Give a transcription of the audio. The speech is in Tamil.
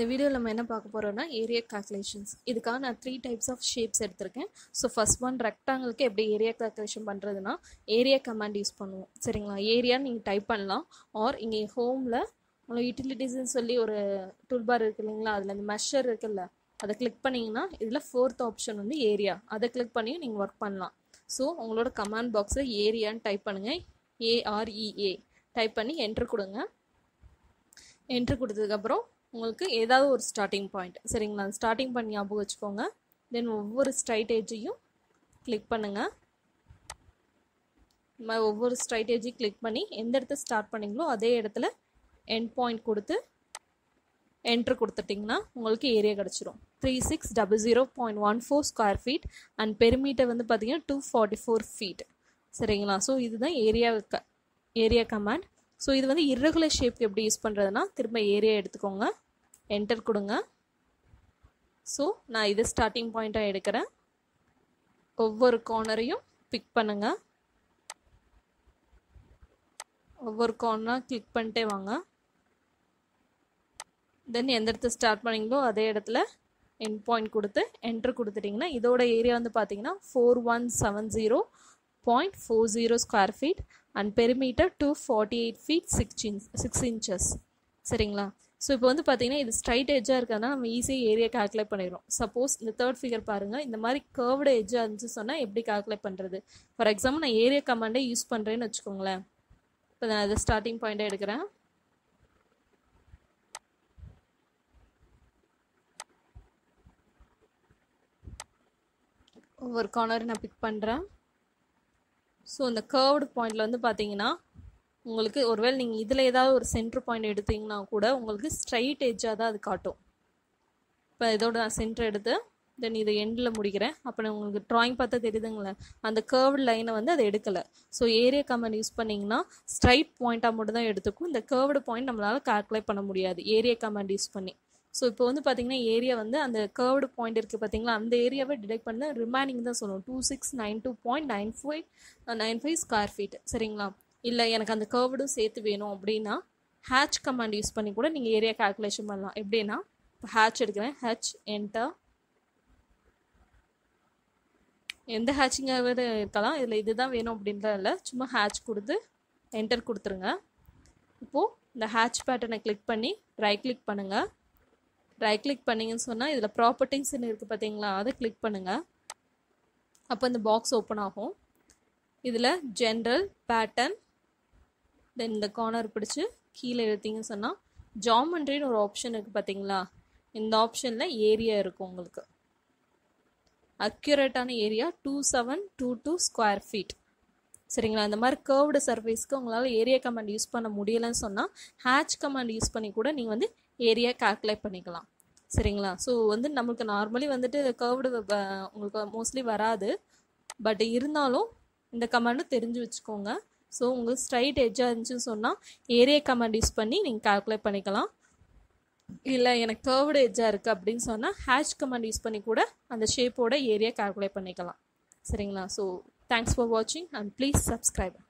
இந்த வீடியோவில் நம்ம என்ன பார்க்க போகிறோம்னா ஏரியா கால்குலேஷன்ஸ். இதுக்காக நான் 3 டைப்ஸ் ஆஃப் ஷேப்ஸ் எடுத்திருக்கேன். ஸோ ஃபர்ஸ்ட் ஒன் ரெக்டாங்கிளுக்கு எப்படி ஏரியா கால்குலேஷன் பண்ணுறதுனா ஏரியா கமாண்ட் யூஸ் பண்ணுவோம். சரிங்களா, ஏரியான்னு நீங்கள் டைப் பண்ணலாம். ஆர் இங்கே ஹோமில் உங்களுக்கு யூட்டிலிட்டிஸ்ன்னு சொல்லி ஒரு டூல் பார் இருக்குது இல்லைங்களா, அதில் அந்த மெஷர் இருக்குல்ல, அதை கிளிக் பண்ணிங்கன்னா இதில் 4th ஆப்ஷன் வந்து ஏரியா, அதை கிளிக் பண்ணி நீங்கள் ஒர்க் பண்ணலாம். ஸோ உங்களோட கமாண்ட் பாக்ஸில் ஏரியான்னு டைப் பண்ணுங்கள், AREA டைப் பண்ணி என்ட்ரு கொடுங்க. என்ட்ரு கொடுத்ததுக்கப்புறம் உங்களுக்கு ஏதாவது ஒரு ஸ்டார்டிங் பாயிண்ட், சரிங்களா, ஸ்டார்டிங் பாயிண்ட் ஞாபகம் வச்சுக்கோங்க. தென் ஒவ்வொரு ஸ்ட்ரைட் ஏஜையும் கிளிக் பண்ணுங்கள். ஒவ்வொரு ஸ்ட்ரைட் ஏஜையும் கிளிக் பண்ணி எந்த இடத்துல ஸ்டார்ட் பண்ணிங்களோ அதே இடத்துல எண்ட் பாயிண்ட் கொடுத்து என்ட்ரு கொடுத்துட்டிங்கன்னா உங்களுக்கு ஏரியா கிடச்சிரும். 3600.14 ஸ்கொயர் ஃபீட் அண்ட் பெரிமீட்டர் வந்து பார்த்தீங்கன்னா 244 ஃபீட். சரிங்களா, ஸோ இதுதான் ஏரியா கமாண்ட். ஸோ இது வந்து இர்ரெகுலர் ஷேப்க்கு எப்படி யூஸ் பண்ணுறதுனா திரும்ப ஏரியா எடுத்துக்கோங்க, என்டர் கொடுங்க. ஸோ நான் இது ஸ்டார்டிங் பாயிண்ட்டாக எடுக்கிறேன். ஒவ்வொரு கார்னரையும் பிக் பண்ணுங்கள். ஒவ்வொரு கார்னராக கிளிக் பண்ணிட்டே வாங்க. தென் எந்த இடத்துல ஸ்டார்ட் பண்ணிங்களோ அதே இடத்துல எண்ட் பாயிண்ட் கொடுத்து என்ட்ரு கொடுத்துட்டிங்கன்னா இதோட ஏரியா வந்து பார்த்தீங்கன்னா 4170.40 square feet and perimeter 248 feet 6 inches. சரிங்களா, ஸோ இப்போ வந்து பார்த்தீங்கன்னா இது ஸ்ட்ரைட் எட்ஜாக இருக்கிறதுனா நம்ம ஈஸியாக ஏரியா கால்குலேட் பண்ணிடுறோம். சப்போஸ் இந்த தேர்ட் ஃபிகர் பாருங்கள், இந்த மாதிரி கர்வ்டு எட்ஜாக இருந்துச்சு சொன்னால் எப்படி கால்குலேட் பண்ணுறது. ஃபார் எக்ஸாம்பிள் நான் ஏரியா கமாண்டே யூஸ் பண்ணுறேன்னு வச்சுக்கோங்களேன். இப்போ நான் அதை ஸ்டார்டிங் பாயிண்ட்டாக எடுக்கிறேன். ஒவ்வொரு கார்னர் நான் பிக் பண்ணுறேன். ஸோ இந்த கர்வ்டு பாயிண்டில் வந்து பார்த்தீங்கன்னா உங்களுக்கு ஒருவேளை நீங்கள் இதில் ஏதாவது ஒரு சென்ட்ரு பாயிண்ட் எடுத்தீங்கன்னா கூட உங்களுக்கு ஸ்ட்ரைட் எட்ஜாக தான் அது காட்டும். இப்போ இதோட நான் சென்டர் எடுத்து தென் இதை எண்டில் முடிக்கிறேன். அப்போ உங்களுக்கு ட்ராயிங் பார்த்தா தெரியுதுங்களே, அந்த கர்வ்டு லைனை வந்து அதை எடுக்கலை. ஸோ ஏரியா கமாண்ட் யூஸ் பண்ணிங்கன்னா ஸ்ட்ரைட் பாயிண்ட்டாக மட்டும் தான் எடுத்துக்கும். இந்த கர்வ்டு பாயிண்ட் நம்மளால் கால்குலேட் பண்ண முடியாது ஏரியா கமாண்ட் யூஸ் பண்ணி. ஸோ இப்போ வந்து பார்த்தீங்கன்னா ஏரியா வந்து அந்த கர்வ்டு பாயிண்ட் இருக்குது பார்த்தீங்களா, அந்த ஏரியாவை டிடெக்ட் பண்ண ரிமைனிங் தான் சொல்லுவோம் 2692.95 ஸ்கொயர் ஃபீட். சரிங்களா, இல்லை எனக்கு அந்த கர்வ்டும் சேர்த்து வேணும் அப்படின்னா ஹேட்ச் கமாண்ட் யூஸ் பண்ணி கூட நீங்கள் ஏரியா கால்குலேஷன் பண்ணலாம். எப்படின்னா இப்போ ஹேட்ச் எடுக்கிறேன், ஹேட்ச் என்டர், எந்த ஹேட்சிங்காக இருக்கலாம், இதில் இதுதான் வேணும் அப்படின்றத இல்லை, சும்மா ஹேட்ச் கொடுத்து என்டர் கொடுத்துருங்க. இப்போது இந்த ஹேட்ச் பேட்டர்னை கிளிக் பண்ணி ரைட் கிளிக் பண்ணுங்கள். ரைட் கிளிக் பண்ணிங்கன்னு சொன்னால் இதில் ப்ராப்பர்ட்டிஸ்ன்னு இருக்குது பார்த்தீங்களா, அதை கிளிக் பண்ணுங்கள். அப்போ இந்த பாக்ஸ் ஓப்பன் ஆகும். இதில் ஜென்ரல் பேட்டர்ன், தென் இந்த கார்னர் பிடிச்சி கீழே எடுத்தீங்கன்னு சொன்னால் ஜாமெண்ட்ரின்னு ஒரு ஆப்ஷன் இருக்குது பார்த்தீங்களா, இந்த ஆப்ஷனில் ஏரியா இருக்கும். உங்களுக்கு அக்யூரேட்டான ஏரியா 2722 ஸ்கொயர் ஃபீட். சரிங்களா, இந்த மாதிரி கர்வ்டு சர்ஃபேஸ்க்கு உங்களால் ஏரியா கமாண்ட் யூஸ் பண்ண முடியலைன்னு சொன்னால் ஹேட்ச் கமாண்ட் யூஸ் பண்ணி கூட நீங்கள் வந்து ஏரியா கால்குலேட் பண்ணிக்கலாம். சரிங்களா, ஸோ வந்து நம்மளுக்கு நார்மலி வந்துட்டு கர்வ்டு உங்களுக்கு மோஸ்ட்லி வராது, பட் இருந்தாலும் இந்த கமாண்டும் தெரிஞ்சு வச்சுக்கோங்க. ஸோ உங்களுக்கு ஸ்ட்ரைட் எட்ஜாக இருந்துச்சுன்னு சொன்னால் ஏரியா கமாண்ட் யூஸ் பண்ணி நீங்கள் கால்குலேட் பண்ணிக்கலாம். இல்லை எனக்கு கர்வ்டு எட்ஜாக இருக்குது அப்படின்னு சொன்னால் ஹேட்ச் கமாண்ட் யூஸ் பண்ணி கூட அந்த ஷேப்போட ஏரியா கால்குலேட் பண்ணிக்கலாம். சரிங்களா, ஸோ தேங்க்ஸ் ஃபார் வாட்சிங் அண்ட் ப்ளீஸ் சப்ஸ்கிரைப்.